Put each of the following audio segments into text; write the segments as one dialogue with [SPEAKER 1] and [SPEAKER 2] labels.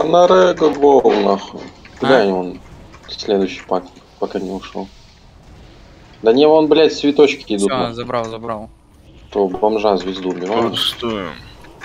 [SPEAKER 1] Фонарего гол, нахуй. Куда
[SPEAKER 2] А?
[SPEAKER 1] он? Следующий пак, пока не ушел. Да не, вон, блядь, цветочки идут,
[SPEAKER 2] Все,
[SPEAKER 1] нахуй.
[SPEAKER 2] забрал.
[SPEAKER 1] То бомжа звезду убиваем.
[SPEAKER 3] Пустую.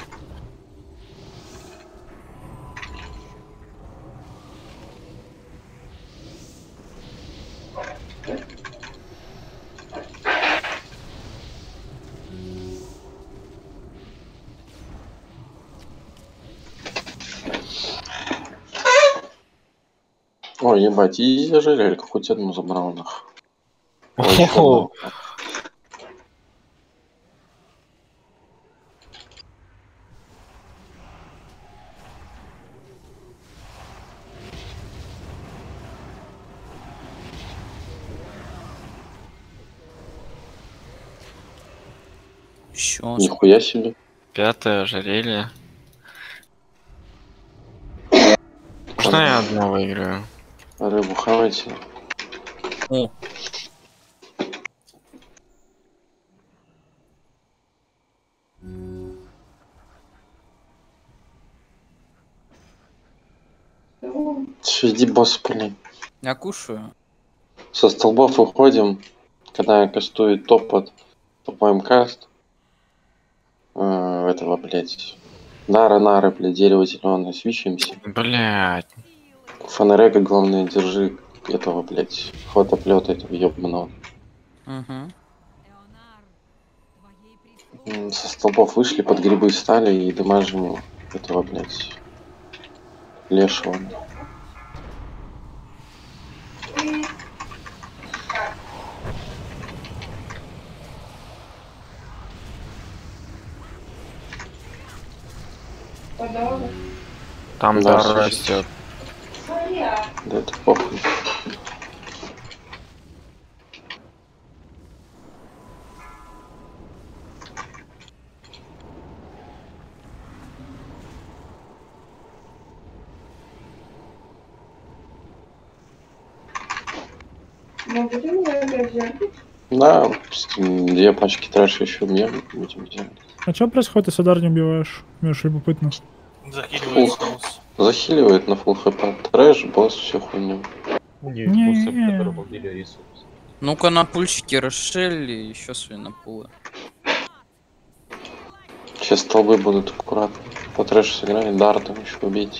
[SPEAKER 1] Ой, ебать, изи ожерелье, хоть одну забрал, нахуй. Ой,
[SPEAKER 3] О,
[SPEAKER 1] одну.
[SPEAKER 2] Еще
[SPEAKER 1] Нихуя себе.
[SPEAKER 3] 5-е ожерелье. Можно я одно выиграю?
[SPEAKER 1] Рыбу хавайте.
[SPEAKER 2] О,
[SPEAKER 1] Иди, босс, блин.
[SPEAKER 2] я кушаю.
[SPEAKER 1] Со столбов выходим, когда кастует топот, топаем каст. Этого, блядь. Нары, блядь, дерево зеленое, свищемся.
[SPEAKER 3] Блять.
[SPEAKER 1] Фонарека, главное, держи этого, блядь, фотоплета этого ёбаного.
[SPEAKER 2] Угу.
[SPEAKER 1] Со столбов вышли, под грибы стали и дамажим этого, блядь, лешего.
[SPEAKER 3] Там
[SPEAKER 1] Да,
[SPEAKER 3] дар
[SPEAKER 1] слушай.
[SPEAKER 3] растет.
[SPEAKER 1] Да это похуй. Да, 2 пачки трэша еще мне будем делать.
[SPEAKER 4] А что происходит, если удар не убиваешь? Мне же любопытно.
[SPEAKER 5] Захиливает
[SPEAKER 1] Ух.
[SPEAKER 5] босс.
[SPEAKER 1] Захиливает на full хп. Трэш, босс, все хуйню.
[SPEAKER 6] У нее есть боссы,
[SPEAKER 4] Не.
[SPEAKER 6] которые убили ресурс.
[SPEAKER 2] Ну-ка, напульщики расширили, еще свои напулы.
[SPEAKER 1] Сейчас столбы будут аккуратно. По трэшу сыграли, дартом еще убить.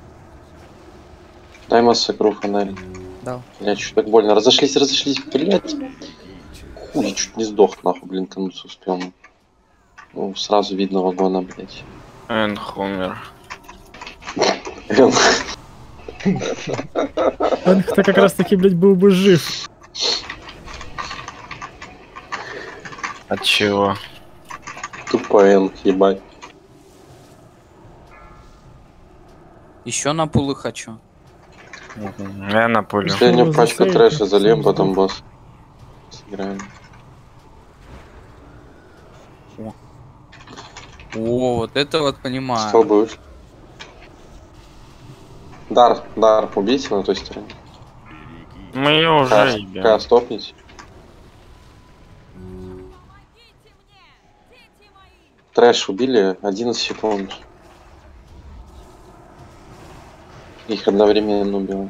[SPEAKER 1] Дай масса игру фонарь.
[SPEAKER 2] Да.
[SPEAKER 1] Блять, что так больно. Разошлись, блять. Хуй, чуть не сдох, нахуй, блин, конуться успел. Ну, сразу видно вагона, блять.
[SPEAKER 3] Энхумер.
[SPEAKER 4] Энх-то как раз таки, блядь, был бы жив.
[SPEAKER 3] От чего?
[SPEAKER 1] Тупо энк, ебать.
[SPEAKER 2] Еще напулы хочу.
[SPEAKER 3] Я на поле.
[SPEAKER 1] Последнюю
[SPEAKER 4] Что
[SPEAKER 1] пачку
[SPEAKER 4] за
[SPEAKER 1] трэша
[SPEAKER 4] сейф?
[SPEAKER 1] зальем,
[SPEAKER 4] Сам
[SPEAKER 1] потом
[SPEAKER 4] сдох.
[SPEAKER 1] босс. Сыграем.
[SPEAKER 2] О, вот это вот понимаю.
[SPEAKER 1] Столбы вышли. Дар, убейте на той стороне.
[SPEAKER 3] Мы ее уже ебем.
[SPEAKER 1] Каст топните. Трэш убили 11 секунд. Их одновременно убил.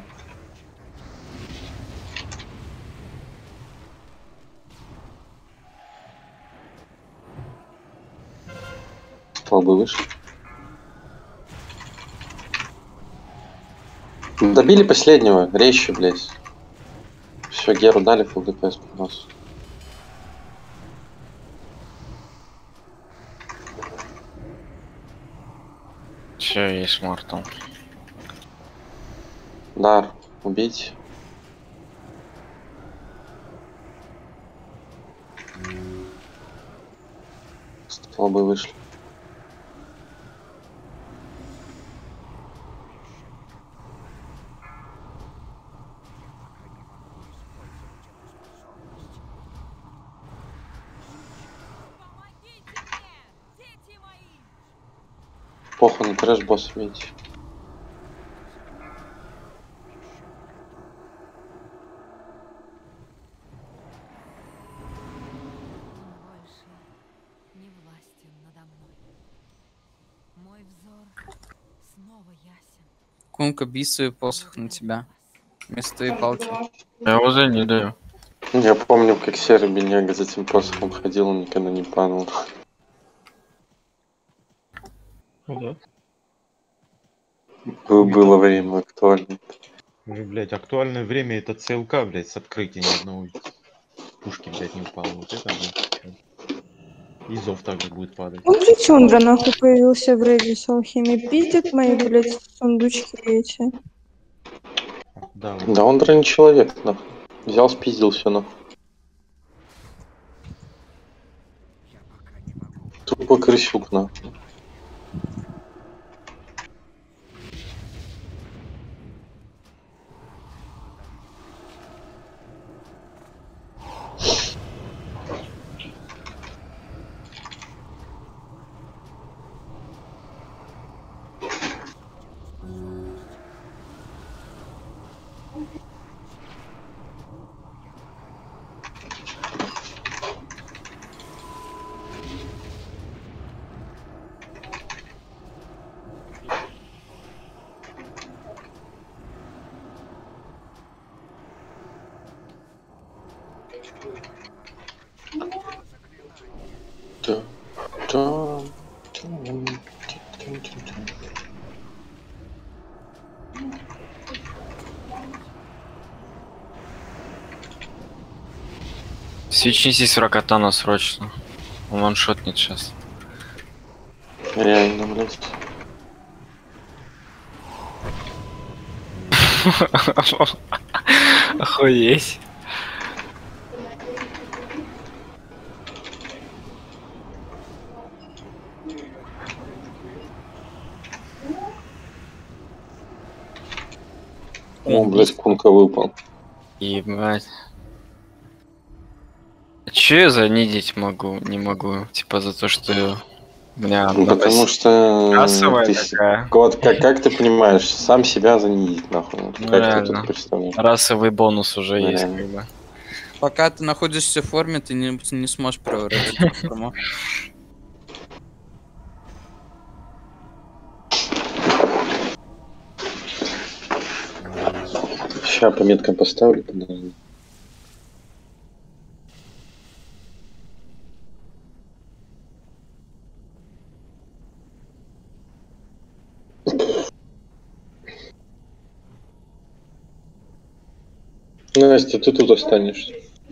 [SPEAKER 1] Столбы вышли. Добили последнего, резче, блядь. Все, Геру дали, фул ДПС по нас.
[SPEAKER 3] Че есть Мортал?
[SPEAKER 1] Дар, убейте. Столбы вышли. Похуй на трэш, босс, видите.
[SPEAKER 7] Больше не властен надо мной. Мой взор снова ясен.
[SPEAKER 2] Кунка, бей свой посох на тебя. Вместо твоей палки.
[SPEAKER 3] Я уже не даю.
[SPEAKER 1] Я помню, как серый бедняга за этим посохом ходил, он никогда не падал.
[SPEAKER 6] Ну да.
[SPEAKER 1] Было время актуально.
[SPEAKER 6] Уже, блядь, актуальное время это ЦЛК, блядь, с открытия ни одного пушки, блядь, не упало. Вот это, блядь. И зов также будет падать.
[SPEAKER 5] Ну, блядь, Сондра нахуй появился в рейде с алхимией. Пиздят мои, блядь, сундучки эти.
[SPEAKER 6] Да, вот.
[SPEAKER 1] Да он не человек, нахуй. Взял, спиздил все, нахуй. Тупо крысюк, нахуй. Да, да,
[SPEAKER 3] Свечнитесь в Рокотана срочно. Он ваншотнет сейчас.
[SPEAKER 1] реально, блядь.
[SPEAKER 3] Охуеть.
[SPEAKER 1] О, блядь, Кунка выпал.
[SPEAKER 3] Ебать. А че я занидеть могу? Не могу. Типа за то, что у меня
[SPEAKER 1] Ну, потому что
[SPEAKER 3] расовая
[SPEAKER 1] ты,
[SPEAKER 3] такая.
[SPEAKER 1] вот как ты понимаешь, сам себя занизить, нахуй. Вот
[SPEAKER 3] Ну,
[SPEAKER 1] как ты
[SPEAKER 3] реально.
[SPEAKER 1] тут представляешь?
[SPEAKER 3] Расовый бонус уже
[SPEAKER 1] Ну,
[SPEAKER 3] есть,
[SPEAKER 1] реально.
[SPEAKER 3] как бы.
[SPEAKER 2] Пока ты находишься в форме, ты не сможешь превратить в форму.
[SPEAKER 1] Ща по меткам поставлю, подожди. Настя, ты тут останешься.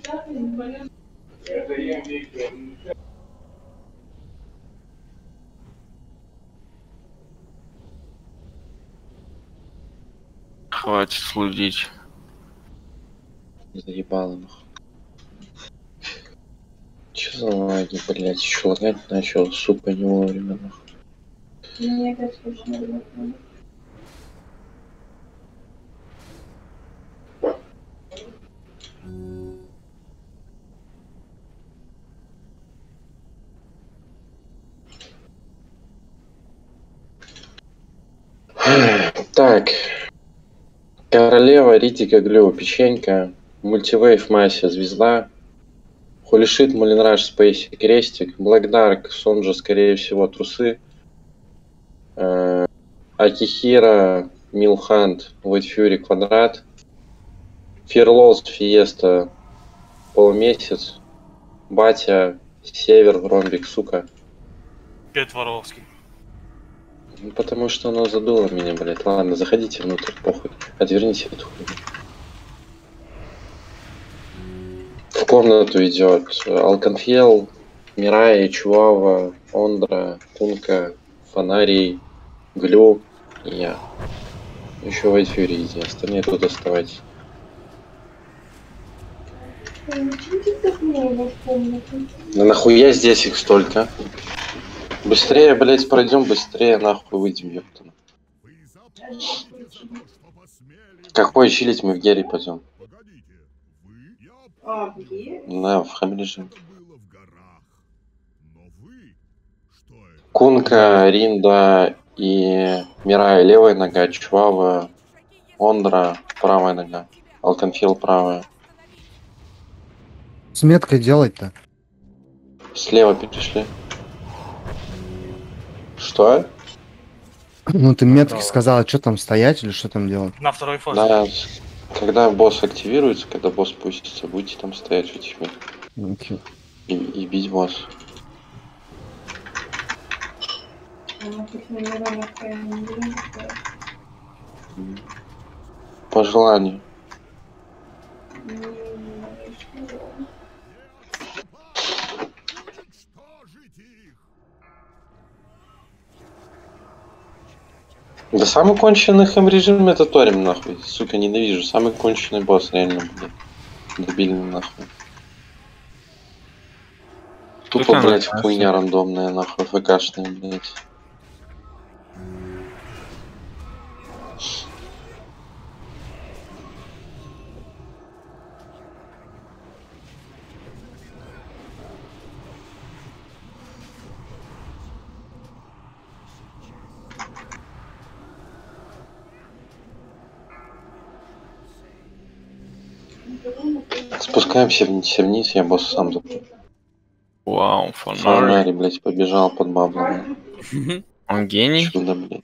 [SPEAKER 3] Хватит слудить.
[SPEAKER 1] Заебало, нахуй. Че за лаги, блядь, еще лагать начал, сука, не вовремя, нахуй. Так. Королева, Ритика, Глю, Печенька, Мультивейв, Мася, Звезда, Холишит, Мулинраш, Спейси, Крестик, Блэк Дарк, Сонджа, скорее всего, Трусы, Акихира, Милхант, Войт Фьюри, Квадрат, Фирлоз, Фиеста, Полумесяц, Батя, Север, Ромбик, сука.
[SPEAKER 8] Пет Воровский.
[SPEAKER 1] Ну, потому что оно задуло меня, блядь. Ладно, заходите внутрь, похуй. Отверните эту хуйню. В комнату идет Алканфел, Мирай, Чуава, Ондра, Кунка, Фонарий, Глю и я. Еще Вайт Фьюри иди, остальные тут оставайтесь. Да нахуя здесь их столько? Быстрее, блять, пройдем, быстрее нахуй выйдем, ёптана. Какой чилить мы в Герри пойдем? Да, в хам режим. Кунка, Ринда и Мирай левая нога, Чувава, Ондра правая нога, Алканфил правая.
[SPEAKER 9] С меткой делать-то?
[SPEAKER 1] Слева перешли. Что?
[SPEAKER 9] Ну ты метки сказала, что там стоять или что там делать?
[SPEAKER 8] На второй фазе.
[SPEAKER 1] Да, когда босс активируется, когда босс пустится, будете там стоять в этих метках
[SPEAKER 9] Окей.
[SPEAKER 1] и бить босса. По желанию. Да самый конченый хэм режим это Торим нахуй. Сука, ненавижу. Самый конченый босс, реально, блядь. Дебильный нахуй. Тупо,
[SPEAKER 3] она
[SPEAKER 1] блядь,
[SPEAKER 3] красная.
[SPEAKER 1] хуйня рандомная, нахуй, ФКшная, блядь. Спускаемся вниз, я босса сам запру.
[SPEAKER 3] Вау, фонарь.
[SPEAKER 1] Фонарь, блядь, побежал под баблом.
[SPEAKER 3] Он гений.
[SPEAKER 1] Чудо, блядь.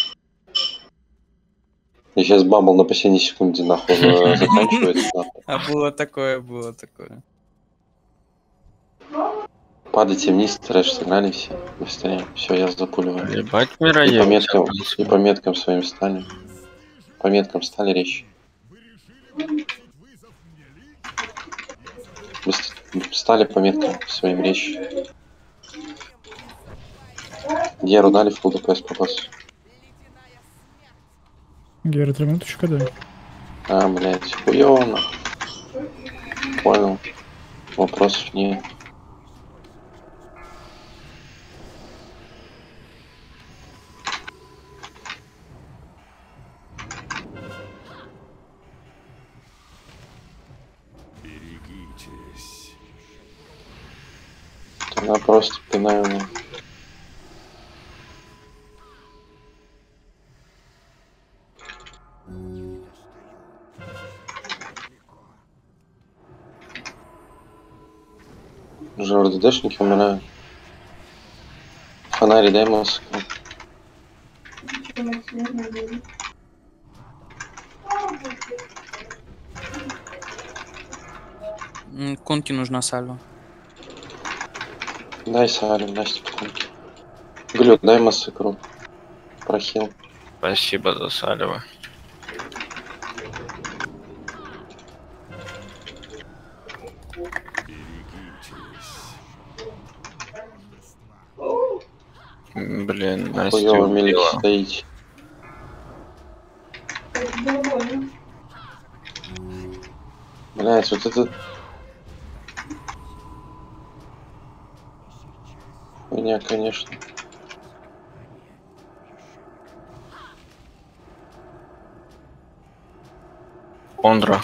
[SPEAKER 1] И сейчас бабл на последней секунде, нахуй, заканчивается, нахуй.
[SPEAKER 2] А было такое, было такое.
[SPEAKER 1] Падайте вниз, трэш, сыграли все. Быстрее. Все, я запуливаю.
[SPEAKER 3] Ебать
[SPEAKER 1] И
[SPEAKER 3] мироед.
[SPEAKER 1] по меткам своим стали. По меткам стали речь. Стали по меткам своим речь. Геру дали в ДПС по боссу.
[SPEAKER 4] Гера, 3 минуточка, дай.
[SPEAKER 1] А, блядь, хуёво, нахуй. Понял. Вопросов нет. Тогда просто пинаю его. Уже РДДшники умирают. Фонари, дай массу.
[SPEAKER 2] Конки нужна сальва.
[SPEAKER 1] Дай салим, Настя, потомки. Глюд, дай массакру. Прохил.
[SPEAKER 3] Спасибо за салево. Блин, Настя
[SPEAKER 1] Хуёво, мелик
[SPEAKER 3] убила.
[SPEAKER 1] стоите. Блять, вот это... Хуйня, конечно.
[SPEAKER 3] Ондра.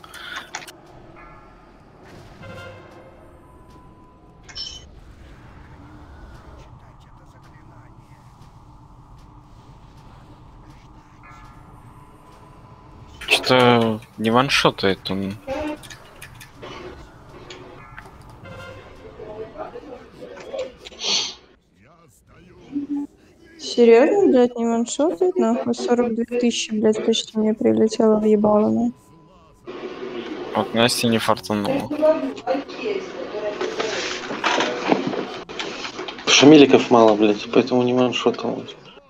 [SPEAKER 3] Что-то не ваншотает он.
[SPEAKER 5] Серьезно, блядь, не ваншотает, нахуй? 42 тысячи, блядь, почти мне прилетело в ебало, ну.
[SPEAKER 3] Вот Настя не фартанула.
[SPEAKER 1] Шамиликов мало, блять, поэтому не ваншотал.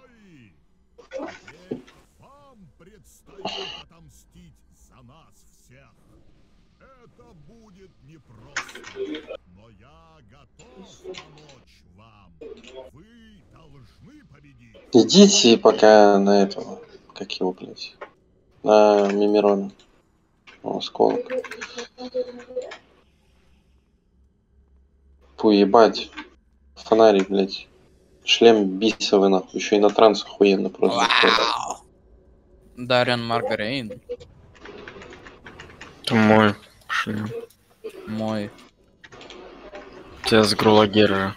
[SPEAKER 1] Идите пока на этого, как его, блять, на Мимирона. О, осколок. Фу, ебать. Фонарик, блять. Шлем бисовый, нахуй. Еще и на транс охуенно просто.
[SPEAKER 2] Вау! Дариан Маргарейн.
[SPEAKER 3] Это мой шлем.
[SPEAKER 2] Мой.
[SPEAKER 3] Тебя с Грулагера.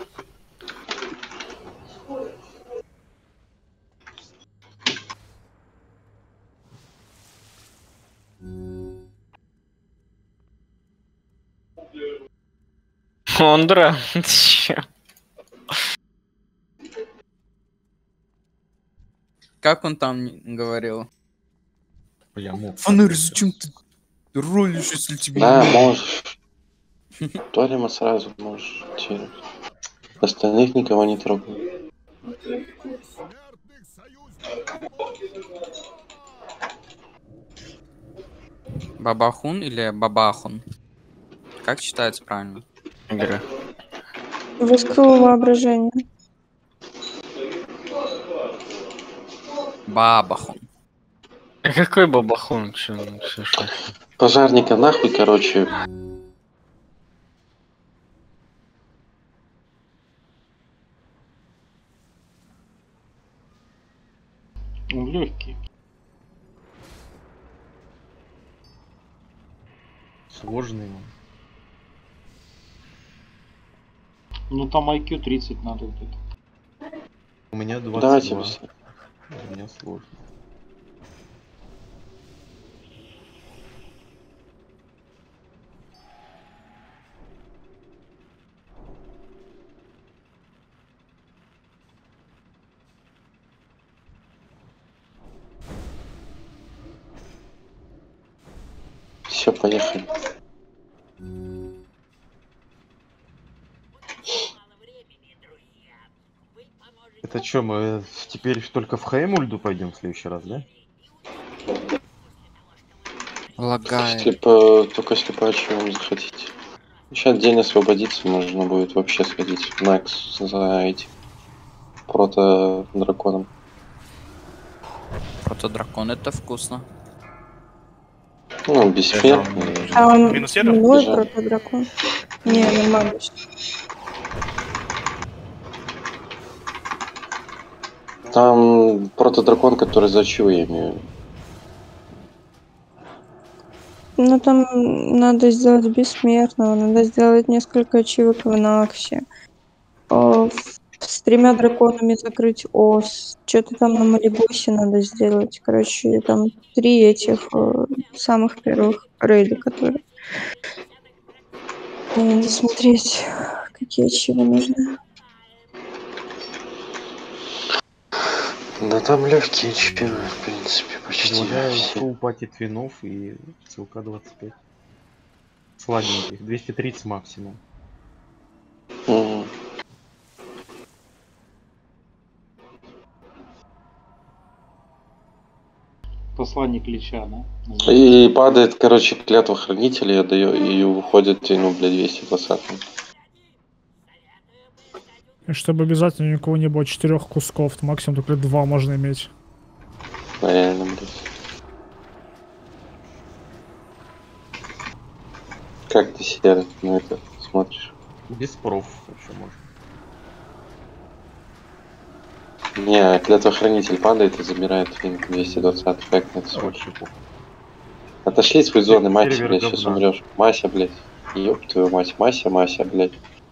[SPEAKER 3] Ондра? Чё?
[SPEAKER 2] Как он там говорил?
[SPEAKER 6] Я мог.
[SPEAKER 2] Фонарь, зачем ты ролишь, если тебе
[SPEAKER 1] Да,
[SPEAKER 2] не-
[SPEAKER 1] можешь. Толима сразу можешь тирать. Остальных никого не трогай.
[SPEAKER 2] Бабахун или Бабахун? Как читается правильно?
[SPEAKER 3] Игры.
[SPEAKER 5] Раскрыл воображение.
[SPEAKER 2] Бабахун.
[SPEAKER 3] А какой бабахун? Чё, что?
[SPEAKER 1] Пожарника нахуй, короче.
[SPEAKER 10] Он легкий.
[SPEAKER 6] Сложный он.
[SPEAKER 10] Ну там IQ 30 надо где-то.
[SPEAKER 6] У меня 22.
[SPEAKER 1] Давайте быстрее.
[SPEAKER 6] У меня сложно.
[SPEAKER 1] Все, поехали.
[SPEAKER 6] Это что, мы теперь только в Хеймульду пойдем в следующий раз, да?
[SPEAKER 2] Лагает.
[SPEAKER 1] Только слепачиваем захотите. Сейчас день освободится, можно будет вообще сходить в Макс за этим прото-драконом.
[SPEAKER 2] Прото-дракон, это вкусно.
[SPEAKER 1] Ну, бессмертный.
[SPEAKER 5] Там
[SPEAKER 8] Минус сервер?
[SPEAKER 5] мой
[SPEAKER 1] Бежал.
[SPEAKER 5] протодракон. Не, не могу.
[SPEAKER 1] Там прото-дракон, который за чью я имею.
[SPEAKER 5] Ну там надо сделать бессмертного, надо сделать несколько ачивок в Наксе. С 3 драконами закрыть ос. Что-то там на Малибосе надо сделать. Короче, там 3 этих самых первых рейда, которые. Мне надо смотреть, какие ачивы нужны.
[SPEAKER 1] Да там легкие чипы, в принципе, почти
[SPEAKER 6] Предлагаю
[SPEAKER 1] все.
[SPEAKER 6] фулл пати твинов и ЦЛК 25. Сладеньких, 230 максимум.
[SPEAKER 1] Мгм.
[SPEAKER 10] Посланник Лича, да?
[SPEAKER 1] И падает, короче, клятва хранителя, я даю, и уходит твину, блядь, 220.
[SPEAKER 4] И чтобы обязательно ни у кого не было 4 кусков, то максимум только 2 можно иметь.
[SPEAKER 1] Реально, блядь. Как ты себя на это смотришь?
[SPEAKER 6] Без проф еще можно.
[SPEAKER 1] Не, клятва-хранитель падает и забирает твин 220. Как на это смотришь?
[SPEAKER 6] Вообще похуй.
[SPEAKER 1] Отошли из своей зоны, Мася,
[SPEAKER 6] Сервер
[SPEAKER 1] блядь, сейчас
[SPEAKER 6] говна.
[SPEAKER 1] умрешь. Мася, блядь. Ёб твою мать. Мася, блядь.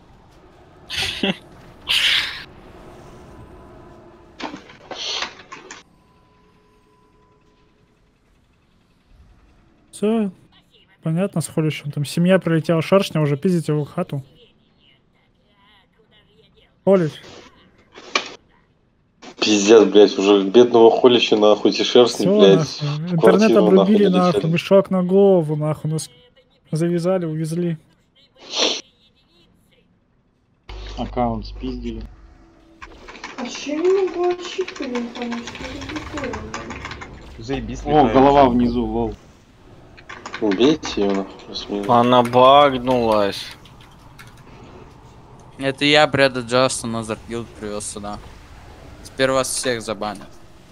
[SPEAKER 4] Все понятно с Холищем. Там семья прилетела шершня, уже пиздить его в хату. Холищ.
[SPEAKER 1] Пиздец, блядь, уже бедного холища нахуй, эти шерстни,
[SPEAKER 4] Все,
[SPEAKER 1] блядь.
[SPEAKER 4] нахуй.
[SPEAKER 1] в
[SPEAKER 4] Интернет
[SPEAKER 1] квартиру,
[SPEAKER 4] обрубили,
[SPEAKER 1] долетели.
[SPEAKER 4] нахуй. Мешок на голову, нахуй. Нас завязали, увезли.
[SPEAKER 10] Аккаунт спиздили.
[SPEAKER 5] А че не могу ачивку не понять, что это такое?
[SPEAKER 6] Заебись.
[SPEAKER 10] О,
[SPEAKER 6] летает.
[SPEAKER 10] голова внизу, лол.
[SPEAKER 1] Убейте ее, нахуй, плюс-минус.
[SPEAKER 3] Она багнулась.
[SPEAKER 2] Это я Брэда Джастона Заргилд привез сюда. Теперь вас всех забанят.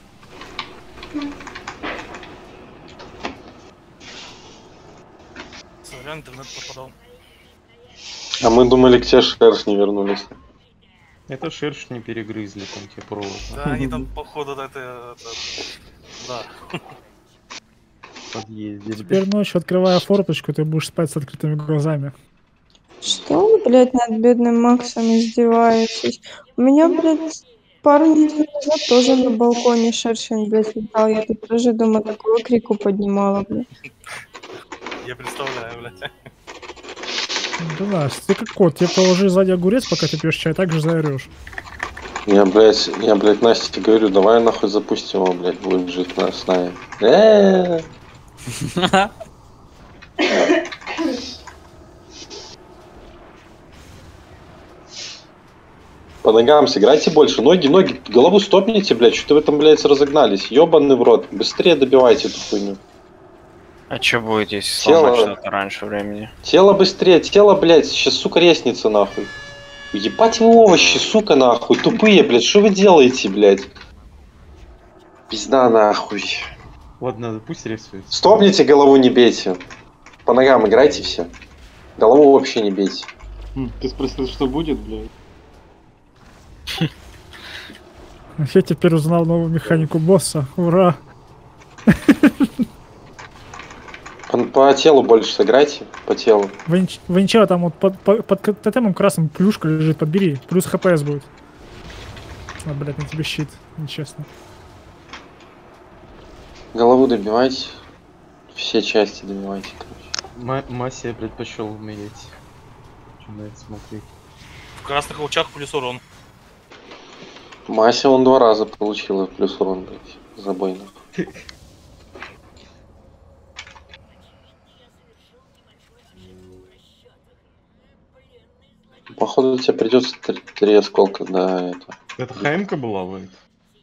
[SPEAKER 8] Сорян, интернет пропадал.
[SPEAKER 1] А мы думали, к тебе шершни вернулись.
[SPEAKER 6] Это шершни перегрызли там те провод.
[SPEAKER 8] Да, они там, походу, это... Да.
[SPEAKER 6] Подъездили.
[SPEAKER 4] Теперь ночью, открывая форточку, ты будешь спать с открытыми глазами.
[SPEAKER 5] Что вы, блядь, над бедным Максом издеваетесь? У меня, блядь, пару недель назад тоже на балконе шершень, блядь, летал. Я тут тоже дома такого крику поднимала, блядь.
[SPEAKER 8] Я представляю, блядь.
[SPEAKER 4] Да, ты как кот, тебе положи сзади огурец, пока ты пьешь чай, так же заорешь.
[SPEAKER 1] Я, блядь, Насте говорю, давай нахуй запустим его, блядь, будет жить с нами. По ногам сыграйте больше. Ноги, голову стопните, блядь. Что вы там, блядь, разогнались? Ёбаный в рот. Быстрее добивайте эту хуйню.
[SPEAKER 3] А чё будет, если
[SPEAKER 1] Тело.
[SPEAKER 3] сломать что-то раньше времени?
[SPEAKER 1] Тело быстрее, тело, блядь, сейчас, сука, резнится, нахуй. Ебать вы овощи, сука, нахуй. Тупые, блядь, что вы делаете, блядь? Пизда, нахуй.
[SPEAKER 6] Ладно, пусть рисуется.
[SPEAKER 1] Стопните, голову не бейте. По ногам играйте все. Голову вообще не бейте.
[SPEAKER 10] Ты спросил, что будет, блядь?
[SPEAKER 4] Я теперь узнал новую механику босса. Ура!
[SPEAKER 1] По телу больше сыграйте. По телу.
[SPEAKER 4] Вы ничего, там вот под тотемом красным плюшка лежит, подбери. Плюс хпс будет. А, блядь, на тебе щит. Нечестно.
[SPEAKER 1] Голову добивайте. Все части добивайте, короче.
[SPEAKER 6] Массе я предпочел умереть, чем на это смотреть.
[SPEAKER 8] В красных лучах плюс урон.
[SPEAKER 1] Мася он 2 раза получила плюс урон, блядь, забойно. Походу тебе придется 3 осколка, да, это.
[SPEAKER 6] Это ХМ-ка была, Вейт?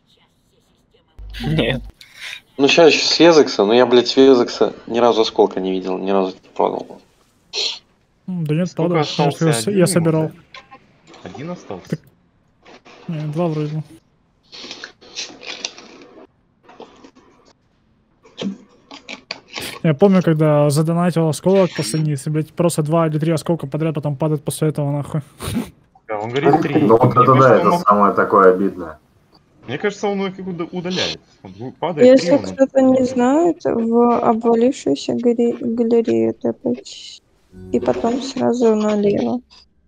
[SPEAKER 3] Нет.
[SPEAKER 1] Ну сейчас еще с Везекса, но я, блядь, с Везекса ни разу осколка не видел, ни разу не падал.
[SPEAKER 4] Да нет,
[SPEAKER 6] Сколько
[SPEAKER 4] падал.
[SPEAKER 6] остался?
[SPEAKER 4] Может,
[SPEAKER 6] Один
[SPEAKER 4] я
[SPEAKER 6] ему,
[SPEAKER 4] собирал.
[SPEAKER 6] да? Один остался?
[SPEAKER 4] Так. Не, 2 вроде. Я помню, когда задонатил осколок последний, блядь, просто 2 или 3 осколка подряд, потом падает после этого нахуй.
[SPEAKER 6] Да, он говорит 3.
[SPEAKER 11] Ну вот это да, это самое такое обидное.
[SPEAKER 6] Мне кажется, он их удаляет. Он падает
[SPEAKER 5] Если
[SPEAKER 6] 3,
[SPEAKER 5] кто-то не знает, в обвалившуюся галерею тэпать. И потом сразу налево.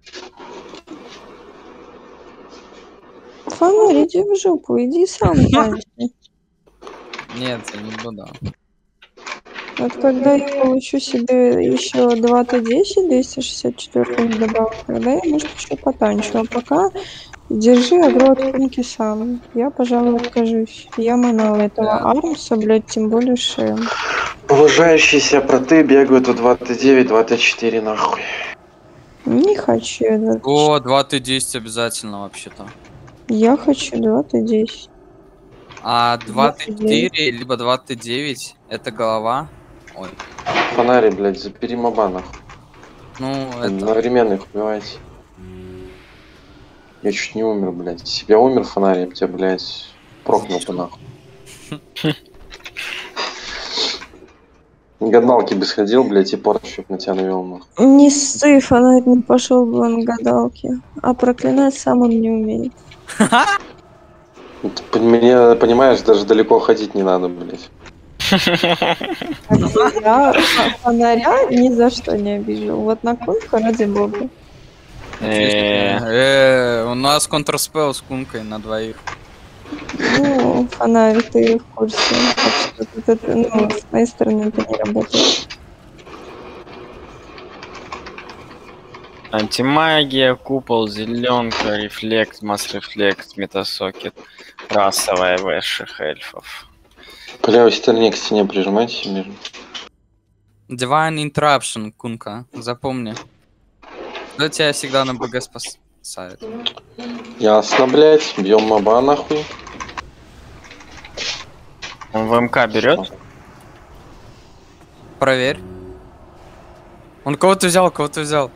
[SPEAKER 5] Фонарь, иди в жопу, иди сам танчи.
[SPEAKER 2] Нет, я не буду.
[SPEAKER 5] Вот когда я получу себе еще 2Т10, 264 добавок, тогда я, может, еще потанчу. А пока держи агро от Кунки сам. Я, пожалуй, откажусь. Я манал этого Армса, блядь, тем более Шем.
[SPEAKER 1] Уважающиеся проты бегают в 2Т9, 2Т4 нахуй.
[SPEAKER 5] Не хочу я 24.
[SPEAKER 2] О, 2Т10 обязательно вообще-то.
[SPEAKER 5] Я хочу 2Т10.
[SPEAKER 2] А 2Т4 либо 2Т9 это голова. Ой.
[SPEAKER 1] Фонари, блядь, забери моба нахуй.
[SPEAKER 2] Ну, это...
[SPEAKER 1] Одновременно их убивайте. Я чуть не умер, блядь. Если я умер, фонарь, я бы тебя, блядь, прокнул бы нахуй. Гадалки бы сходил, блядь, и порчу на тебя навел нахуй.
[SPEAKER 5] Не ссы, фонарь не пошел бы он гадалки. А проклинать сам он не умеет.
[SPEAKER 1] Мне, понимаешь, даже далеко ходить не надо, блядь.
[SPEAKER 5] Я фонаря ни за что не обижу. Вот на Кунку, ради бога.
[SPEAKER 2] У нас контрспел с Кункой на 2.
[SPEAKER 5] Ну, фонарь, ты в курсе. Так что это, ну, с моей стороны это не работает.
[SPEAKER 3] Антимагия, купол, зеленка, рефлект, масс-рефлект, метасокет, расовая высших эльфов.
[SPEAKER 1] Правый стороне к стене прижимайтесь мирно.
[SPEAKER 2] Divine Interruption, Кунка, запомни. Да тебя всегда на БГ спасает.
[SPEAKER 1] Ясно, блядь. Бьем моба нахуй.
[SPEAKER 3] Он ВМК берет?
[SPEAKER 2] Проверь. Он кого-то взял, кого-то взял.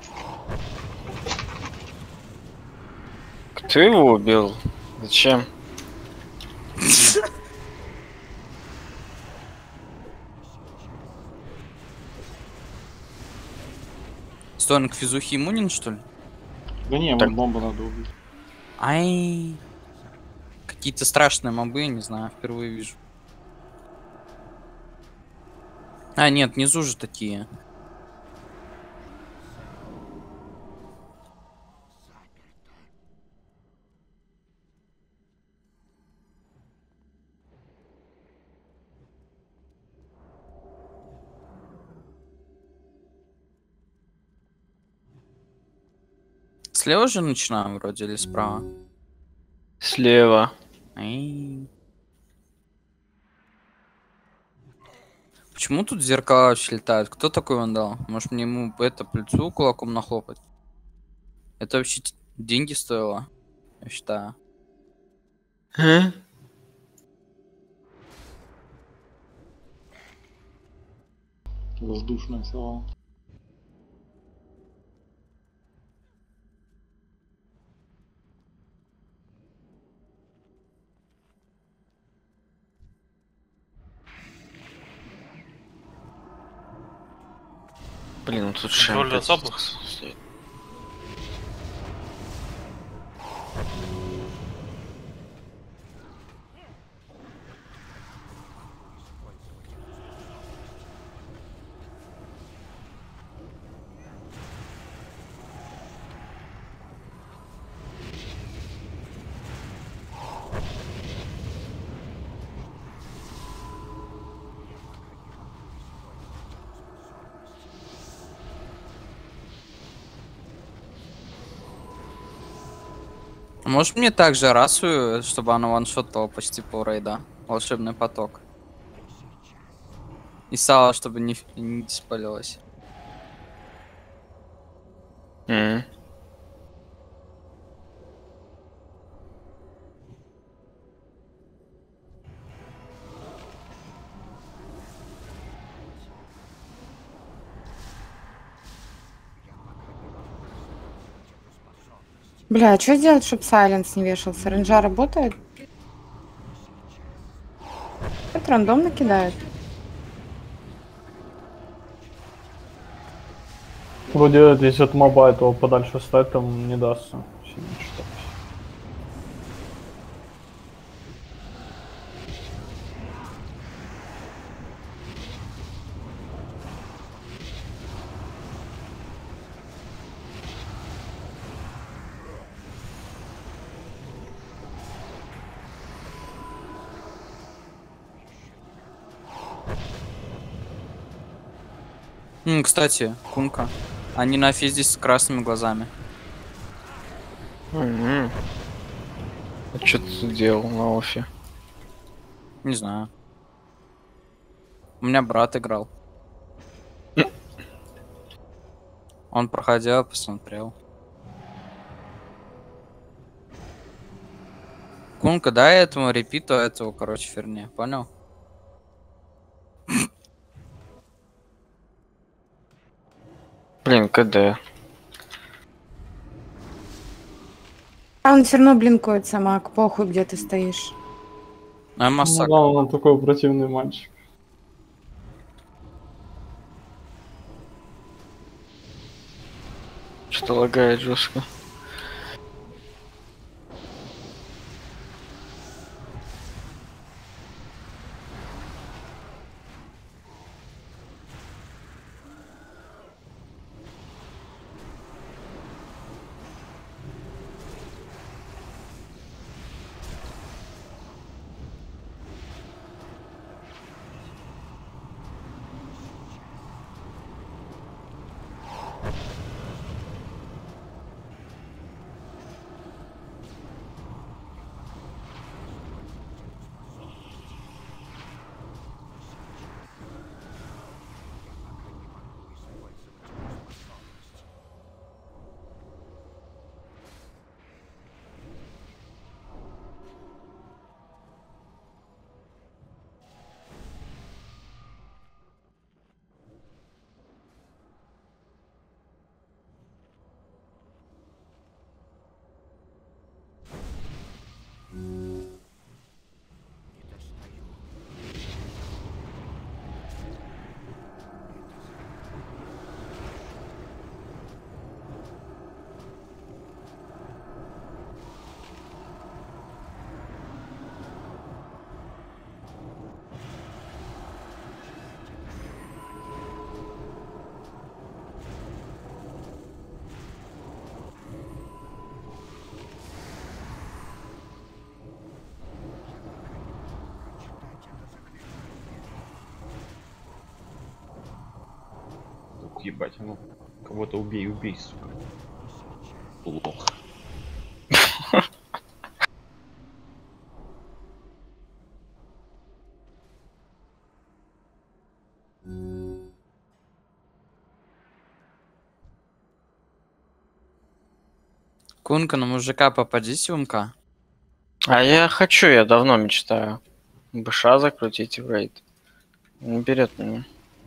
[SPEAKER 3] Кто его убил? Зачем?
[SPEAKER 2] Стой, он к физухе иммунен, что ли?
[SPEAKER 10] Да не,
[SPEAKER 3] Так.
[SPEAKER 10] вон бомбу надо убить.
[SPEAKER 2] Ай. Какие-то страшные мобы, не знаю, впервые вижу. А, нет, внизу же такие. Слева же начинаем вроде или справа?
[SPEAKER 3] Слева.
[SPEAKER 2] Ай. Почему тут зеркала вообще летают? Кто такой вандал? Может мне ему это по лицу кулаком нахлопать? Это вообще деньги стоило, я считаю.
[SPEAKER 10] Воздушное слово.
[SPEAKER 3] Блин, ну тут
[SPEAKER 8] Контроль
[SPEAKER 3] шем.
[SPEAKER 8] особых.
[SPEAKER 3] стоит.
[SPEAKER 2] Может мне также расу, чтобы она ваншотала почти пол рейда? Волшебный поток. И сало, чтобы не спалилось.
[SPEAKER 12] Бля, а что делать, чтобы сайленс не вешался? Ренджа работает? Это рандомно кидает.
[SPEAKER 10] Вроде если от моба этого подальше стать, там не дастся. Сильно читать.
[SPEAKER 2] Кстати, Кунка. Они на физе с красными глазами.
[SPEAKER 3] А что ты тут делал на офе?
[SPEAKER 2] Не знаю. У меня брат играл. Он проходил, посмотрел. Кунка, дай этому репиту этого, короче, херни. Понял?
[SPEAKER 3] Блин, КД.
[SPEAKER 12] А он все равно блинкует самак, похуй, где ты стоишь.
[SPEAKER 2] А Масак.
[SPEAKER 10] Ну, да, он такой противный мальчик.
[SPEAKER 3] Что лагает жестко.
[SPEAKER 6] Ебать, ну кого-то убей, сука. Плохо.
[SPEAKER 2] Кунка, на мужика попадите в МК.
[SPEAKER 3] А я хочу, я давно мечтаю. БШ закрутить в рейд. Не берет меня.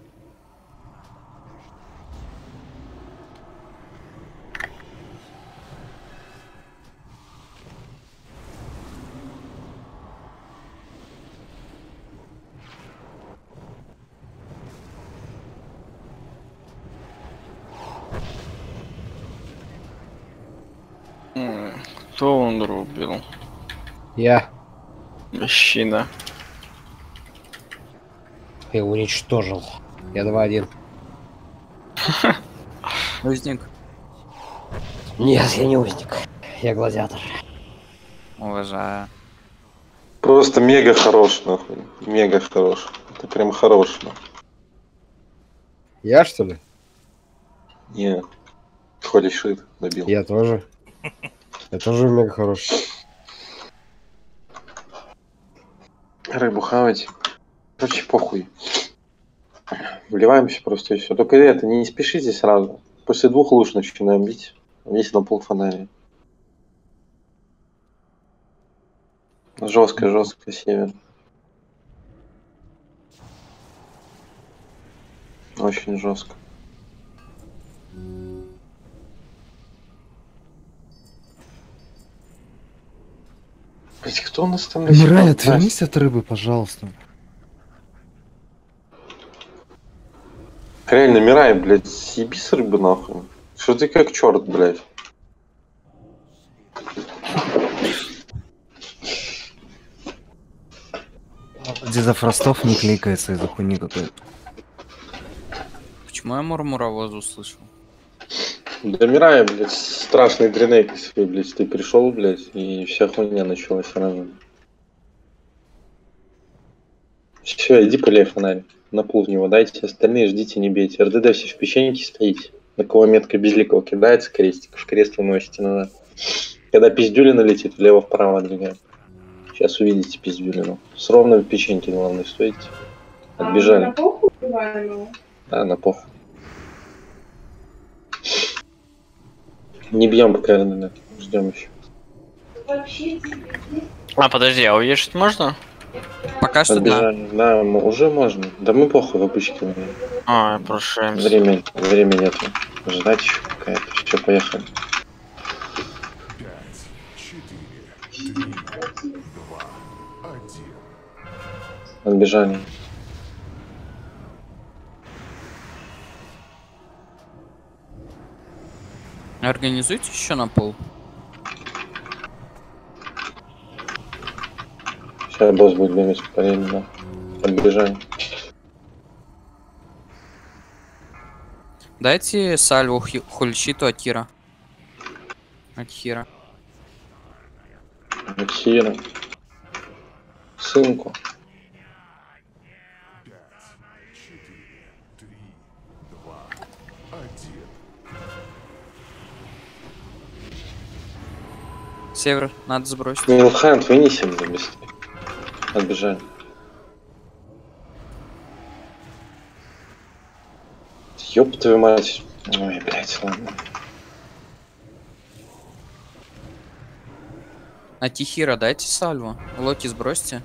[SPEAKER 3] Кто он рубил?
[SPEAKER 13] Я.
[SPEAKER 3] Мужчина.
[SPEAKER 13] Я уничтожил. Я 2-1.
[SPEAKER 2] Узник.
[SPEAKER 13] Нет, я не узник. Я гладиатор.
[SPEAKER 2] Уважаю.
[SPEAKER 1] Просто мега хорош, нахуй. Мега хорош. Это прям хорош, нахуй.
[SPEAKER 13] Я что ли?
[SPEAKER 1] Не. Холи шит добил.
[SPEAKER 13] Я тоже. Я тоже мега хороший.
[SPEAKER 1] Рыбу хавать. Короче, похуй. Вливаемся просто и все. Только это, не спешите сразу. После 2 луж начинаем бить. Весь на пол фонари. Жестко, жестко, север. Очень жестко. Блять, кто у нас там?
[SPEAKER 9] Мирай, отвернись от рыбы, пожалуйста.
[SPEAKER 1] Реально, Мирай, блядь, съеби с рыбы нахуй. Что ты как черт, блядь?
[SPEAKER 9] Из-за фростов не кликается, из-за хуйни какой-то.
[SPEAKER 2] Почему я мурмуровоз услышал?
[SPEAKER 1] Да Мирай, блядь, страшный дренейк свой, блядь, ты пришел, блядь, и вся хуйня началась сразу. Все, иди полей фонарь. На пул в него дайте, остальные ждите, не бейте. РДД все в печеньке стоите. На кого метка безликого кидается, крестик, в крест выносите назад. Когда пиздюлина летит, влево-вправо двигаем. Сейчас увидите пиздюлину. С ровной в печеньке, главное, стоите. Отбежали.
[SPEAKER 5] На похуй убиваем?
[SPEAKER 1] Да, на похуй. Не бьем пока РДД. Ждем еще.
[SPEAKER 3] А, подожди, а уехать можно?
[SPEAKER 2] Пока что да.
[SPEAKER 1] Отбежали. Да, уже можно. Да мы похуй выпустим.
[SPEAKER 3] А, прошаемся.
[SPEAKER 1] Время нету. Ждать еще какая-то. Все, поехали.
[SPEAKER 14] 5, 4, 3, 2, 1.
[SPEAKER 1] Отбежали.
[SPEAKER 2] Организуйте еще на пол.
[SPEAKER 1] Сейчас босс будет бегать по времени, да. Отбежали.
[SPEAKER 2] Дайте сальву хульщиту Акира. Акира.
[SPEAKER 1] Акира. Сынку.
[SPEAKER 14] 5, 4, 3, 2, 1.
[SPEAKER 2] Север, надо сбросить.
[SPEAKER 1] Милхант, вынесем за быстрее. Отбежали. Ёб твою мать. Ой, блядь, ладно.
[SPEAKER 2] А Тихира дайте сальву. Локи сбросьте.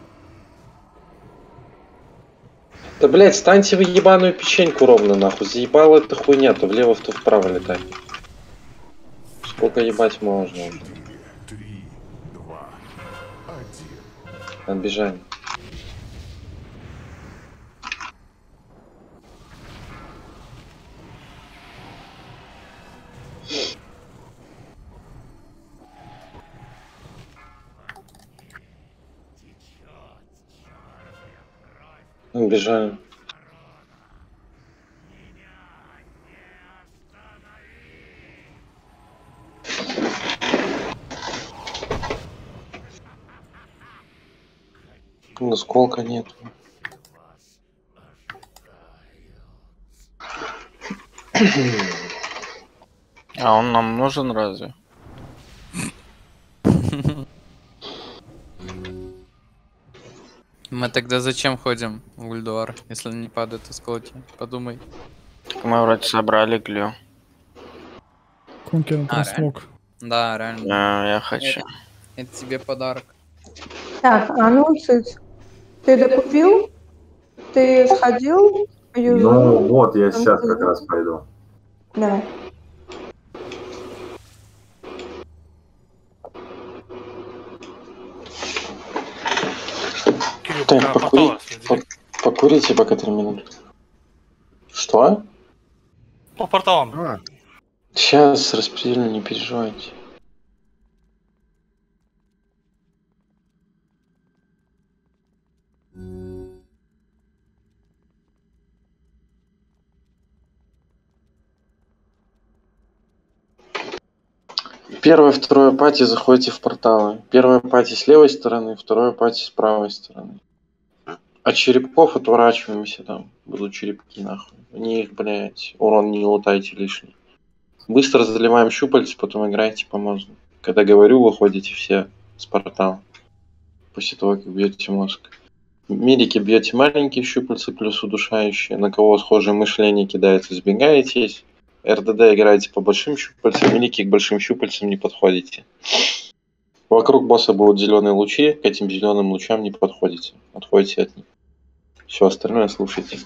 [SPEAKER 1] Да, блядь, станьте вы ебаную печеньку ровно, нахуй. Заебала эта хуйня, то влево, то вправо летать. Сколько ебать можно уже.
[SPEAKER 14] 3, 2, 1.
[SPEAKER 1] Отбежали. Отбежали. Ну, сколько нет.
[SPEAKER 3] А он нам нужен разве?
[SPEAKER 2] Мы тогда зачем ходим в Ульдуар, если не падают осколки? Подумай.
[SPEAKER 3] Так мы вроде собрали Глю.
[SPEAKER 4] Кункин там
[SPEAKER 2] А,
[SPEAKER 4] смог.
[SPEAKER 2] Да, реально.
[SPEAKER 3] Я хочу.
[SPEAKER 2] Это тебе подарок.
[SPEAKER 5] Так, а ну, Цыц, ты докупил? Ты сходил?
[SPEAKER 11] Ну вот, я сейчас как раз пойду.
[SPEAKER 5] Давай.
[SPEAKER 1] Так, покурите пока 3 минуты. Что?
[SPEAKER 8] По порталам.
[SPEAKER 1] Сейчас распределю, не переживайте. Первое, второе пати заходите в порталы. Первое пати с левой стороны, второе пати с правой стороны. От черепков отворачиваемся там. Будут черепки нахуй. В них, блять, урон не лутайте лишний. Быстро заливаем щупальца, потом играйте по мозгу. Когда говорю, выходите все с портала. После того, как бьете мозг. Медики бьете маленькие щупальца плюс удушающие. На кого схожее мышление кидается, сбегаетесь. РДД играете по большим щупальцам, медики к большим щупальцам не подходите. Вокруг босса будут зеленые лучи, к этим зеленым лучам не подходите. Отходите от них. Все остальное слушайте.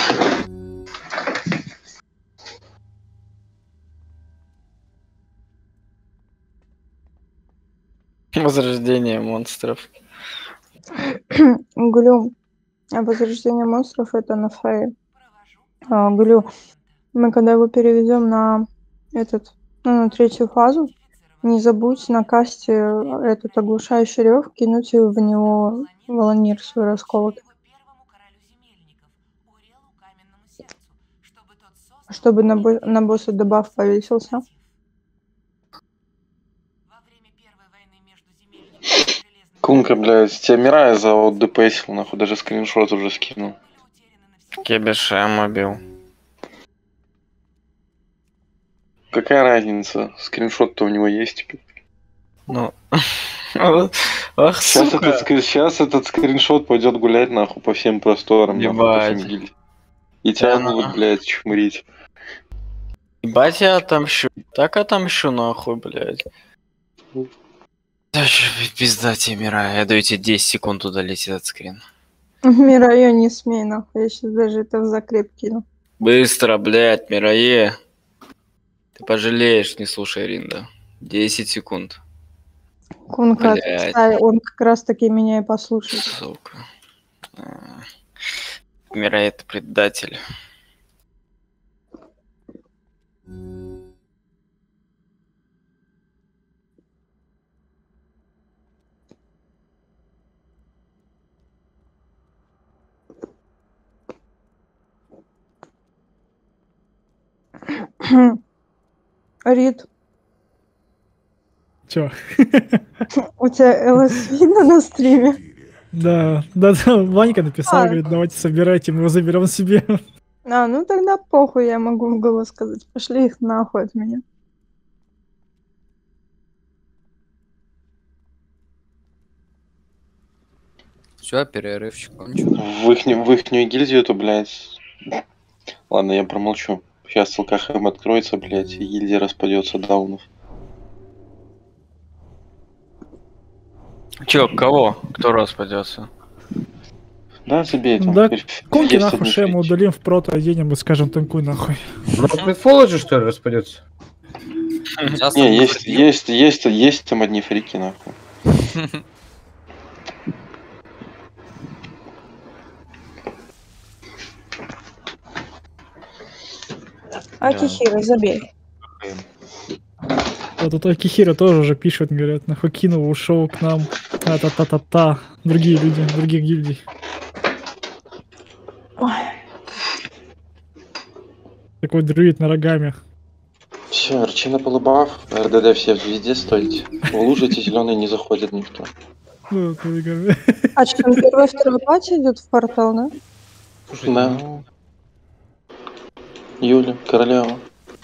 [SPEAKER 3] Возрождение монстров.
[SPEAKER 5] Гулю. А возрождение монстров это на фае. Гулю. Мы когда его переведем на на третью фазу, не забудь на касте этот оглушающий рев кинуть в него волонир свой расколот. Чтобы на босса дебаф повесился.
[SPEAKER 1] Кунка, блядь, тебя Мирая за ДПСил, нахуй, даже скриншот уже скинул.
[SPEAKER 3] Кебешем убил.
[SPEAKER 1] Какая разница? Скриншот-то у него есть теперь.
[SPEAKER 3] Ну, ах,
[SPEAKER 1] сейчас этот скриншот пойдет гулять, нахуй, по всем просторам, нахуй, по всем
[SPEAKER 3] ебать.
[SPEAKER 1] гильдиям. И тебя будут, блядь, чмырить.
[SPEAKER 3] Ебать, я отомщу. Так отомщу, нахуй, блядь. Да что, пизда тебе, Мира. Я даю тебе 10 секунд удалить этот скрин.
[SPEAKER 5] Мираю, не смей, нахуй. Я сейчас даже это в закреп кину.
[SPEAKER 3] Быстро, блядь, Мирае. Ты пожалеешь, не слушай Ринда. 10 секунд.
[SPEAKER 5] Кунка,
[SPEAKER 3] Блядь.
[SPEAKER 5] отстань, он как раз таки меня и послушает.
[SPEAKER 3] Сука. Мирае, ты предатель.
[SPEAKER 5] Рит,
[SPEAKER 4] Чё?
[SPEAKER 5] у тебя ЛС видно на стриме?
[SPEAKER 4] Да, Ванька написал, говорит, давайте собирайте, мы его заберем себе.
[SPEAKER 5] Ну тогда похуй, я могу в голос сказать. Пошли их нахуй от меня.
[SPEAKER 2] Все, перерывчик кончил.
[SPEAKER 1] В ихнюю гильдию-то, блядь. Ладно, я промолчу. Сейчас ЛКХМ откроется, блядь, и гильдия распадется даунов.
[SPEAKER 3] Чё, кого? Кто распадется?
[SPEAKER 1] Да, забей там.
[SPEAKER 4] Да,
[SPEAKER 1] теперь
[SPEAKER 4] конки
[SPEAKER 1] есть
[SPEAKER 4] нахуй
[SPEAKER 1] одни
[SPEAKER 4] шему
[SPEAKER 1] фрики.
[SPEAKER 4] удалим, в прото оденем и скажем танкуй нахуй.
[SPEAKER 15] Ну, Мифологи, что ли, распадется?
[SPEAKER 1] Не, есть там одни фрики, нахуй.
[SPEAKER 5] Акихира, забей.
[SPEAKER 4] А тут Акихира тоже уже пишет, говорят, нахуй кинул, ушел к нам. Та-та-та-та-та. Другие люди, других гильдий. Такой друид на рогами.
[SPEAKER 1] Все, Арчина полубав, РДД все везде стоите. В лужи эти зеленые не заходит никто.
[SPEAKER 4] Ну, ты говоришь.
[SPEAKER 5] А что, там первый, второй пати идет в портал, да?
[SPEAKER 1] Да. Юля, королева.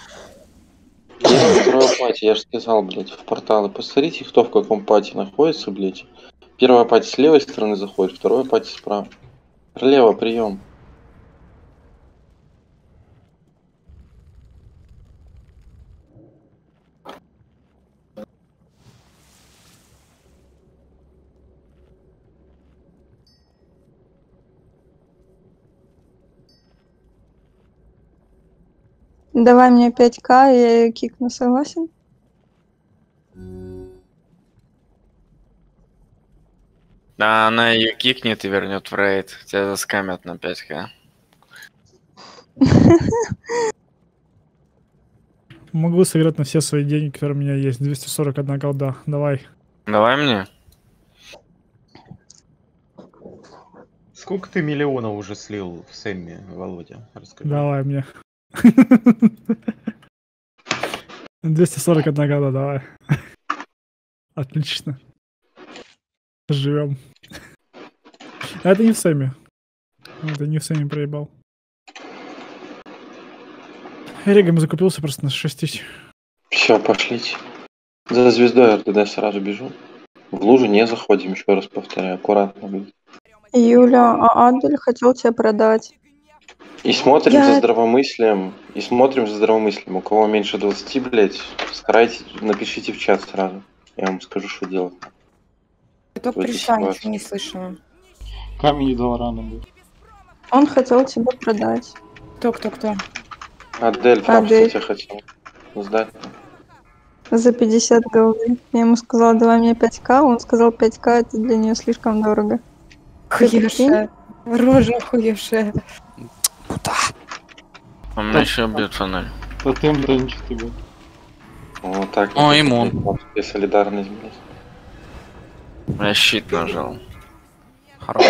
[SPEAKER 1] Есть второй пати, я же сказал, блядь, в порталы. Посмотрите, кто в каком пати находится, блядь. Первая пати с левой стороны заходит, второй пати справа. Королева, прием.
[SPEAKER 5] Давай мне 5к, я её кикну, согласен?
[SPEAKER 3] Да, она ее кикнет и вернет в рейд. Тебя заскамят на 5к.
[SPEAKER 4] Могу сыграть на все свои деньги, которые у меня есть. 241 голда. Давай.
[SPEAKER 3] Давай мне.
[SPEAKER 6] Сколько ты миллионов уже слил в Сэмме, Володя? Расскажи.
[SPEAKER 4] Давай мне. 241 голда, давай. Отлично. Живем. Это не в Сэме. Это не в Сэме проебал. Регом закупился просто на 6000.
[SPEAKER 1] Все, пошлите. За звездой РДД сразу бежу. В лужу не заходим, еще раз повторяю. Аккуратно будет.
[SPEAKER 5] Юля, а Адель хотел тебя продать.
[SPEAKER 1] И смотрим
[SPEAKER 5] Я-
[SPEAKER 1] за здравомыслием. И смотрим за здравомыслием. У кого меньше 20, блядь, старайтесь, напишите в чат сразу. Я вам скажу, что делать.
[SPEAKER 12] Я только
[SPEAKER 1] в этой
[SPEAKER 12] пришла,
[SPEAKER 1] ситуации.
[SPEAKER 12] ничего не слышала.
[SPEAKER 16] Камень дал рано будет.
[SPEAKER 5] Он хотел тебя продать.
[SPEAKER 12] Кто?
[SPEAKER 1] Адель, там
[SPEAKER 5] Адель.
[SPEAKER 1] что тебе хотел сдать?
[SPEAKER 5] За 50 голды. Я ему сказала, давай мне 5к, он сказал 5к, это для нее слишком дорого. Ты прикинь?
[SPEAKER 12] Хуевшая. Рожа хуевшая.
[SPEAKER 3] У меня еще бьет фонарь.
[SPEAKER 16] Тотем раньше тебя.
[SPEAKER 1] Вот так.
[SPEAKER 2] О, иммун.
[SPEAKER 1] И солидарность, блядь.
[SPEAKER 3] Я щит нажал.
[SPEAKER 2] Хорош.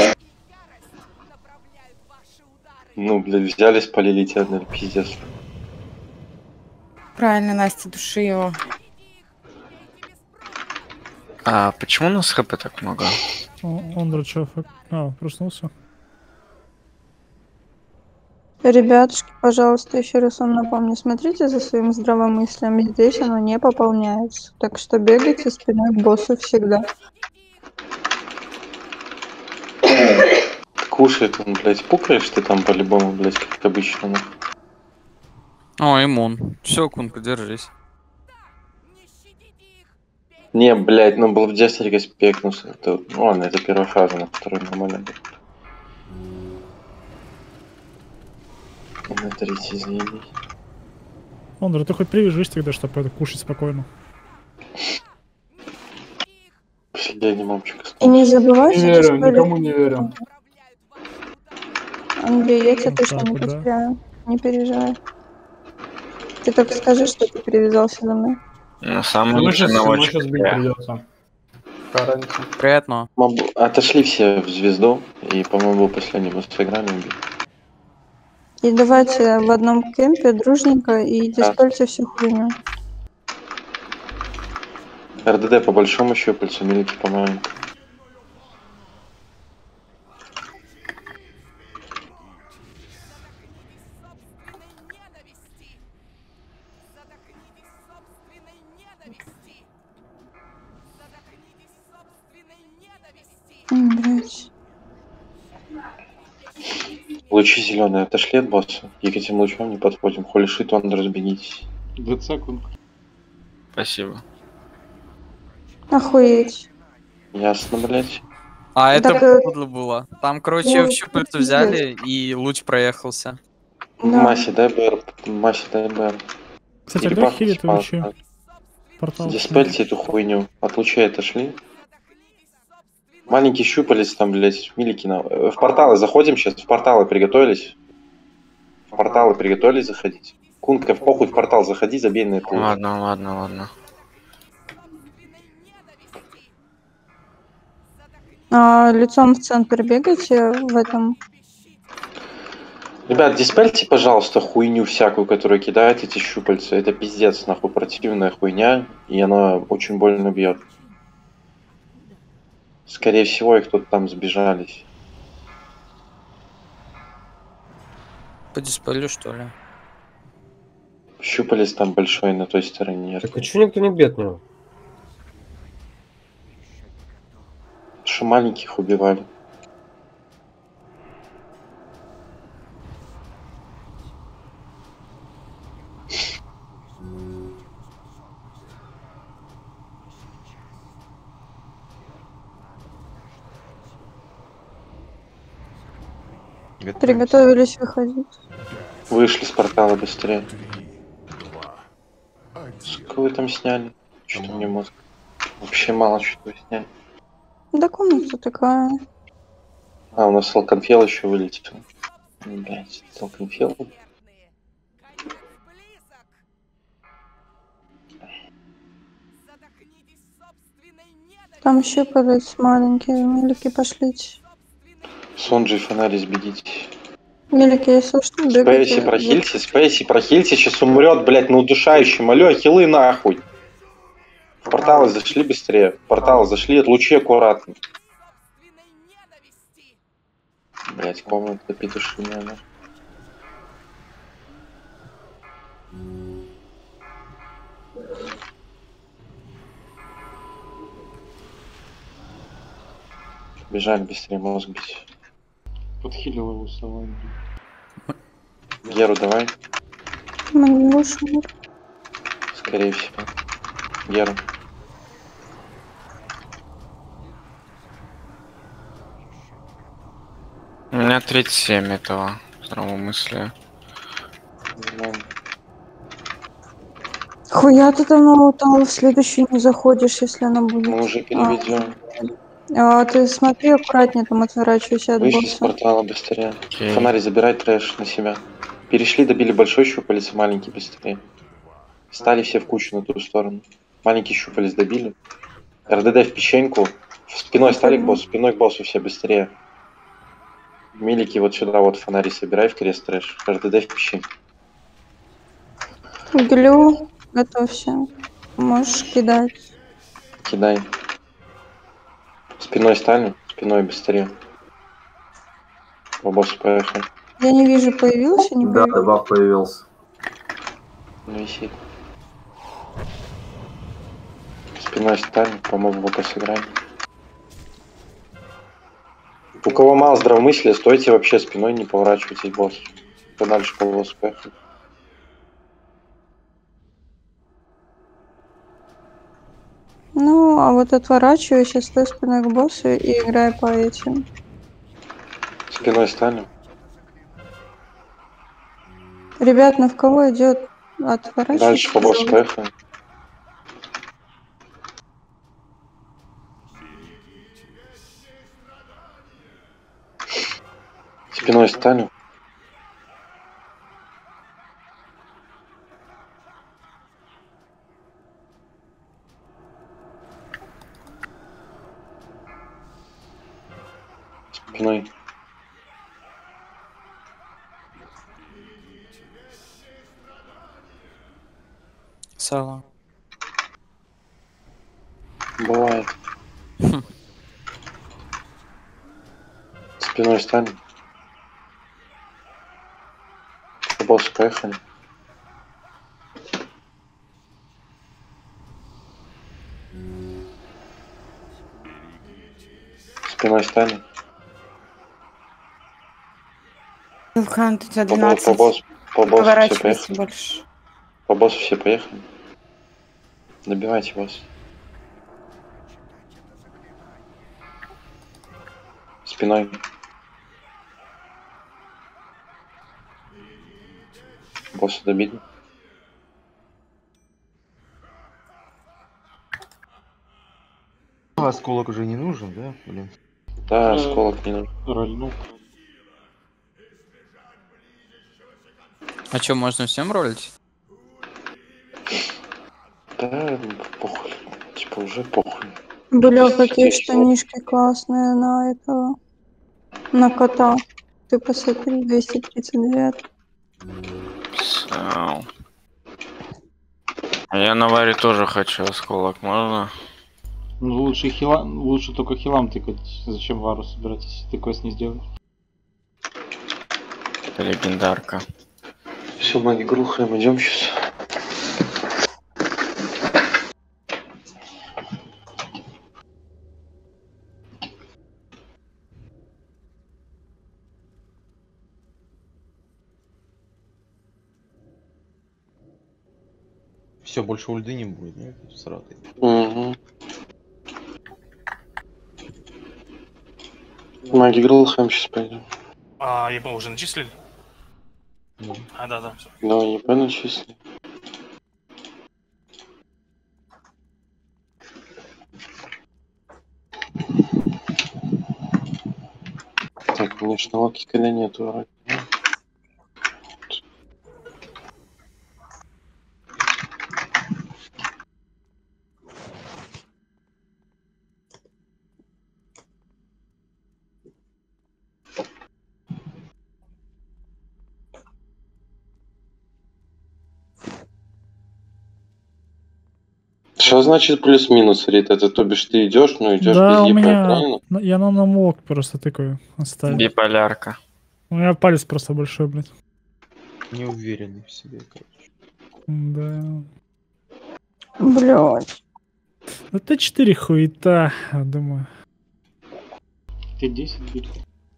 [SPEAKER 1] Ну, блядь, взяли, спалили тебя, наверное, пиздец.
[SPEAKER 12] Правильно, Настя, души его.
[SPEAKER 3] А почему у нас хп так много?
[SPEAKER 4] Он дрочев. А, проснулся.
[SPEAKER 5] Ребятушки, пожалуйста, еще раз вам напомню, смотрите за своим здравомыслием, здесь оно не пополняется. Так что бегайте спиной к боссу всегда.
[SPEAKER 1] Кушает он, блядь, пукаешь ты там по-любому, блядь, как обычно. Ну.
[SPEAKER 2] О, иммун. Все, Кунка, держись.
[SPEAKER 1] Не, блядь, ну был в Дестерике спекнулся. Это, ну ладно, это первая фаза, на которой нормально будет. На третий заебись.
[SPEAKER 4] Ондра, ты хоть привяжись тогда, чтобы это кушать спокойно.
[SPEAKER 1] Последний мамчик.
[SPEAKER 5] И не забывайте,
[SPEAKER 16] Не верю,
[SPEAKER 5] что
[SPEAKER 16] никому не верю.
[SPEAKER 5] Андрей, я тебя
[SPEAKER 4] Вот
[SPEAKER 5] точно
[SPEAKER 4] так
[SPEAKER 5] не
[SPEAKER 4] вот, да.
[SPEAKER 5] потеряю. Не переживай. Ты только скажи, что ты привязался за мной.
[SPEAKER 3] Ну, самый
[SPEAKER 10] Ну,
[SPEAKER 3] лучший
[SPEAKER 10] сейчас
[SPEAKER 3] наводчик.
[SPEAKER 10] бить придется. Каранти.
[SPEAKER 2] Приятно.
[SPEAKER 1] Отошли все в звезду, и, по-моему, последний мы сыграли.
[SPEAKER 5] И давайте в одном кемпе дружненько и диспельте всю хуйню.
[SPEAKER 1] РДД по большому щупальцу, милики по маленькому.
[SPEAKER 5] Блять.
[SPEAKER 1] Лучи зеленые отошли от босса. И к этим лучам не подходим. Холи шит, он разбегитесь.
[SPEAKER 16] 20 секунд.
[SPEAKER 3] Спасибо.
[SPEAKER 5] Охуеть.
[SPEAKER 1] Ясно, блять.
[SPEAKER 2] А это
[SPEAKER 5] Так,
[SPEAKER 2] подло было. Там, короче,
[SPEAKER 5] ну,
[SPEAKER 2] щупальца
[SPEAKER 5] пиздец.
[SPEAKER 2] взяли, и луч проехался.
[SPEAKER 5] Да.
[SPEAKER 1] Маси, дай БР. Маси, дай БР.
[SPEAKER 4] Кстати, а кто
[SPEAKER 1] Черепаху
[SPEAKER 4] хилит
[SPEAKER 1] спал.
[SPEAKER 4] вообще? Портал.
[SPEAKER 1] Диспельте эту хуйню. От лучей отошли. Маленький щупалец там, блять, милики на... В порталы заходим сейчас. В порталы приготовились. В порталы приготовились заходить. Кунка, в похуй в портал заходи, забей на это.
[SPEAKER 3] Ладно.
[SPEAKER 5] Лицом в центр бегайте в этом.
[SPEAKER 1] Ребят, диспельте, пожалуйста, хуйню всякую, которую кидают эти щупальца. Это пиздец, нахуй, противная хуйня, и она очень больно бьет. Скорее всего, их тут там сбежались.
[SPEAKER 2] По диспелю, что ли?
[SPEAKER 1] Щупалец там большой на той стороне.
[SPEAKER 15] Так а чё никто не бьет него?
[SPEAKER 1] Что маленьких убивали.
[SPEAKER 5] Приготовились выходить.
[SPEAKER 1] Вышли с портала быстрее. вы там сняли? Что мне мозг? Вообще мало что вы сняли.
[SPEAKER 5] Да комната такая.
[SPEAKER 1] А, у нас Салконфел еще вылетел. Блять, Салконфел.
[SPEAKER 5] Там щупалец маленькие, мелики пошлите.
[SPEAKER 1] Сонджи и фонарь сбегите.
[SPEAKER 5] Мелики, если что,
[SPEAKER 1] Спейси
[SPEAKER 5] бегайте.
[SPEAKER 1] прохильте, сейчас умрет, блять, на удушающем. Алло, хилы нахуй. В порталы зашли быстрее. В порталы зашли, отлучи аккуратно. Блять, комната петушиная. Бежать быстрее, мозг бить.
[SPEAKER 16] Подхилил его слова.
[SPEAKER 1] Геру давай. Скорее всего. Геру.
[SPEAKER 3] У меня 37 этого здравомыслия.
[SPEAKER 5] Хуя ты там в следующий не заходишь, если она будет.
[SPEAKER 1] Мы уже переведем.
[SPEAKER 5] Ты смотри аккуратнее, там отворачивайся от
[SPEAKER 1] Вышли с
[SPEAKER 5] босса.
[SPEAKER 1] портала быстрее. Фонарь забирай трэш на себя. Перешли, добили большой щупалец, маленький быстрее. Стали все в кучу на ту сторону. Маленький щупалец добили. РДД в печеньку. Спиной стали к боссу, спиной к боссу все быстрее. Милики вот сюда вот фонари собирай в крест трэш. РДД в печеньку.
[SPEAKER 5] Глю, готовься. Можешь кидать.
[SPEAKER 1] Кидай. Спиной стали, спиной быстрее. По боссу поехали.
[SPEAKER 5] Я не вижу, появился, не
[SPEAKER 11] Да,
[SPEAKER 5] появился.
[SPEAKER 11] дебаф появился.
[SPEAKER 1] Не висит. Спиной стали, по-моему, бока сыграем. У кого мало здравомыслия, стойте вообще спиной, не поворачивайтесь, босс. Подальше по боссу поехали.
[SPEAKER 5] Ну, а вот отворачивайся, стой спиной к боссу и играй по этим.
[SPEAKER 1] Спиной стали.
[SPEAKER 5] Ребят, на в кого идет? Отворачивайся.
[SPEAKER 1] Дальше по боссу поехали. Спиной стали. Спиной.
[SPEAKER 2] Сало.
[SPEAKER 1] Бывает. Спиной стали. По боссу поехали. Спиной стали.
[SPEAKER 12] Хант, у тебя
[SPEAKER 1] По
[SPEAKER 12] 12.
[SPEAKER 1] боссу все
[SPEAKER 12] Поворачивайся
[SPEAKER 1] поехали.
[SPEAKER 12] больше.
[SPEAKER 1] По боссу все поехали. Добивайте босс. Спиной. Босса добили.
[SPEAKER 6] Осколок уже не нужен, да? Блин.
[SPEAKER 1] Да, осколок не нужен.
[SPEAKER 16] Рольнул.
[SPEAKER 2] А чё, можно всем ролить?
[SPEAKER 1] Да, похуй. Типа уже похуй.
[SPEAKER 5] Бля, какие штанишки классные на этого. На кота. Ты посмотри, 239.
[SPEAKER 3] Сау. А я на варе тоже хочу осколок, можно?
[SPEAKER 16] Ну лучше лучше только хилам тыкать. Зачем вару собирать, если ты квест не сделаешь?
[SPEAKER 3] Это легендарка.
[SPEAKER 1] Все, маги грухаем, идем сейчас.
[SPEAKER 6] Все, больше ульды не будет, да? Сратый.
[SPEAKER 1] Угу. Маги грухаем, сейчас пойдем.
[SPEAKER 8] А, ебо, уже начислили?
[SPEAKER 6] Ну.
[SPEAKER 8] А, да, все.
[SPEAKER 1] Да, ебо начислили. Конечно, логики когда нету вроде. Что значит плюс-минус, Рит? Это то бишь ты идешь, но идешь
[SPEAKER 4] Да,
[SPEAKER 1] без
[SPEAKER 4] у
[SPEAKER 1] ЕП,
[SPEAKER 4] меня...
[SPEAKER 1] правильно?
[SPEAKER 4] Я на намок просто тыкаю. Оставил.
[SPEAKER 3] Биполярка.
[SPEAKER 4] У меня палец просто большой, блядь.
[SPEAKER 6] Не уверенный в себе, короче.
[SPEAKER 4] Да.
[SPEAKER 5] Блядь.
[SPEAKER 4] Ну Т4 хуета, я думаю.
[SPEAKER 16] Т10 бит.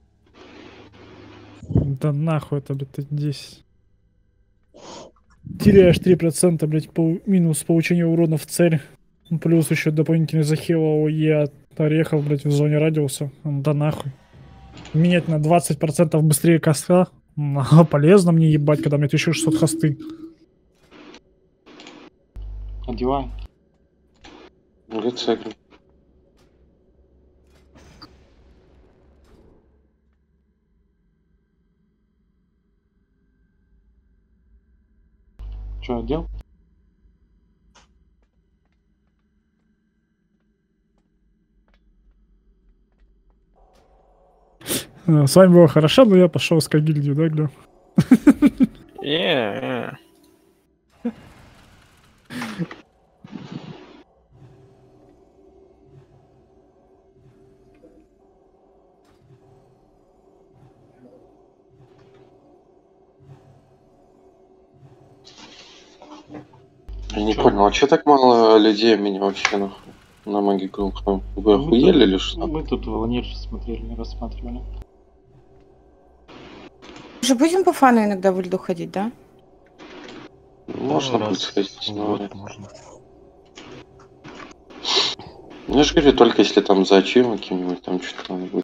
[SPEAKER 4] Да нахуй это, блядь, Т10. Теряешь 3%, блядь, минус получения урона в цель. Плюс еще дополнительный захил АОЕ от орехов, блядь, в зоне радиуса. Да нахуй. Менять на 20% быстрее коста. Полезно мне ебать, когда у меня 1600 хосты.
[SPEAKER 16] Одевай.
[SPEAKER 1] Лицегр.
[SPEAKER 16] Что, одел?
[SPEAKER 4] С вами было хорошо, но я пошел искать гильдию, да, Глеб?
[SPEAKER 1] Я не понял, а что так мало людей у меня вообще нахуй на магии групп? Вы охуели или что?
[SPEAKER 16] Мы тут Валанир смотрели, рассматривали.
[SPEAKER 12] Уже будем по фану иногда в льду ходить, да?
[SPEAKER 1] Можно будет сходить, но...
[SPEAKER 6] можно.
[SPEAKER 1] Ну, я же говорю, только если там за ачивом каким-нибудь там что-то надо будет.